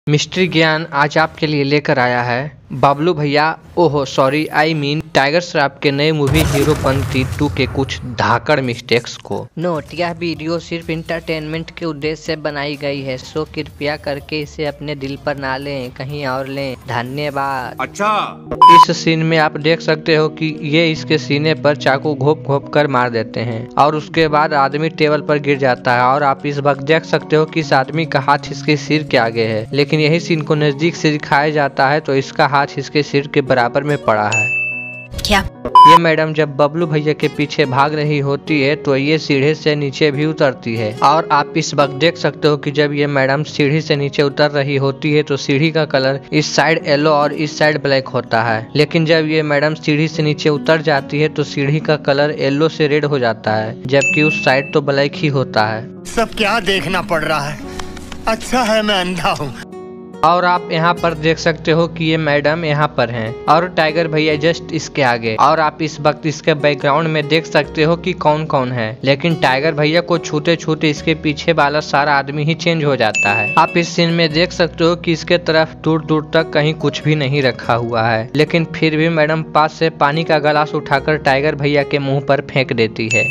Mystery ज्ञान आज आपके लिए लेकर आया है बबलू भैया टाइगर श्रॉफ के नए मूवी हीरोपंती 2 के कुछ धाकड़ मिस्टेक्स को। नोट: यह वीडियो सिर्फ इंटरटेनमेंट के उद्देश्य से बनाई गई है, सो कृपया करके इसे अपने दिल पर ना लें, कहीं और लें। धन्यवाद। अच्छा, इस सीन में आप देख सकते हो कि ये इसके सीने पर चाकू घोप घोप कर मार देते हैं और उसके बाद आदमी टेबल पर गिर जाता है और आप इस वक्त देख सकते हो कि इस आदमी का हाथ इसके सिर के आगे है, लेकिन यही सीन को नजदीक से दिखाया जाता है तो इसका हाथ इसके सिर के बराबर में पड़ा है। क्या? ये मैडम जब बबलू भैया के पीछे भाग रही होती है तो ये सीढ़ी से नीचे भी उतरती है और आप इस वक्त देख सकते हो कि जब ये मैडम सीढ़ी से नीचे उतर रही होती है तो सीढ़ी का कलर इस साइड येलो और इस साइड ब्लैक होता है, लेकिन जब ये मैडम सीढ़ी से नीचे उतर जाती है तो सीढ़ी का कलर येलो से रेड हो जाता है, जबकि उस साइड तो ब्लैक ही होता है। सब क्या देखना पड़ रहा है? अच्छा है मैं अंधा हूँ। और आप यहाँ पर देख सकते हो कि ये मैडम यहाँ पर हैं और टाइगर भैया जस्ट इसके आगे, और आप इस वक्त इसके बैकग्राउंड में देख सकते हो कि कौन कौन है, लेकिन टाइगर भैया को छूते छूते इसके पीछे वाला सारा आदमी ही चेंज हो जाता है। आप इस सीन में देख सकते हो कि इसके तरफ दूर दूर तक कहीं कुछ भी नहीं रखा हुआ है, लेकिन फिर भी मैडम पास से पानी का गिलास उठाकर टाइगर भैया के मुँह पर फेंक देती है।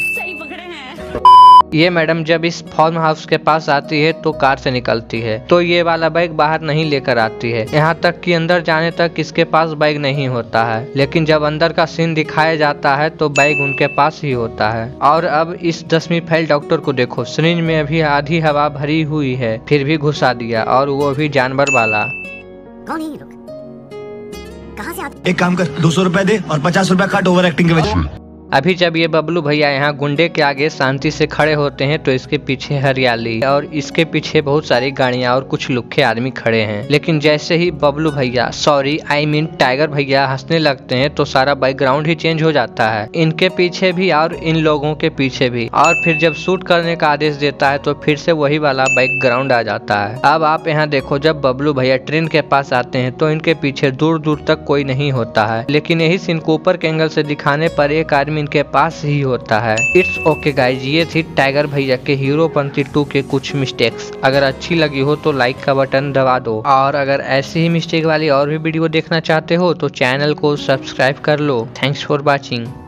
ये मैडम जब इस फार्म हाउस के पास आती है तो कार से निकलती है तो ये वाला बैग बाहर नहीं लेकर आती है, यहाँ तक कि अंदर जाने तक इसके पास बैग नहीं होता है, लेकिन जब अंदर का सीन दिखाया जाता है तो बैग उनके पास ही होता है। और अब इस 10वीं फेल डॉक्टर को देखो, सिरिंज में अभी आधी हवा भरी हुई है फिर भी घुसा दिया, और वो भी जानवर वाला। कौन है ये लोग? कहाँ से आते? एक काम कर, 200 रुपए दे और 50 रुपए काट ओवर एक्टिंग के वजह। अभी जब ये बबलू भैया यहाँ गुंडे के आगे शांति से खड़े होते हैं तो इसके पीछे हरियाली और इसके पीछे बहुत सारी गाड़ियाँ और कुछ लुक्खे आदमी खड़े हैं, लेकिन जैसे ही बबलू भैया टाइगर भैया हंसने लगते हैं तो सारा बैकग्राउंड ही चेंज हो जाता है, इनके पीछे भी और इन लोगों के पीछे भी, और फिर जब शूट करने का आदेश देता है तो फिर से वही वाला बैकग्राउंड आ जाता है। अब आप यहाँ देखो, जब बबलू भैया ट्रेन के पास आते हैं तो इनके पीछे दूर दूर तक कोई नहीं होता है, लेकिन यही सीन को ऊपर के एंगल से दिखाने पर एक आदमी इनके पास ही होता है। इट्स ओके गाइज, ये थी टाइगर भैया के हीरोपंती 2 के कुछ मिस्टेक्स। अगर अच्छी लगी हो तो लाइक का बटन दबा दो, और अगर ऐसी ही मिस्टेक वाली और भी वीडियो देखना चाहते हो तो चैनल को सब्सक्राइब कर लो। Thanks for watching.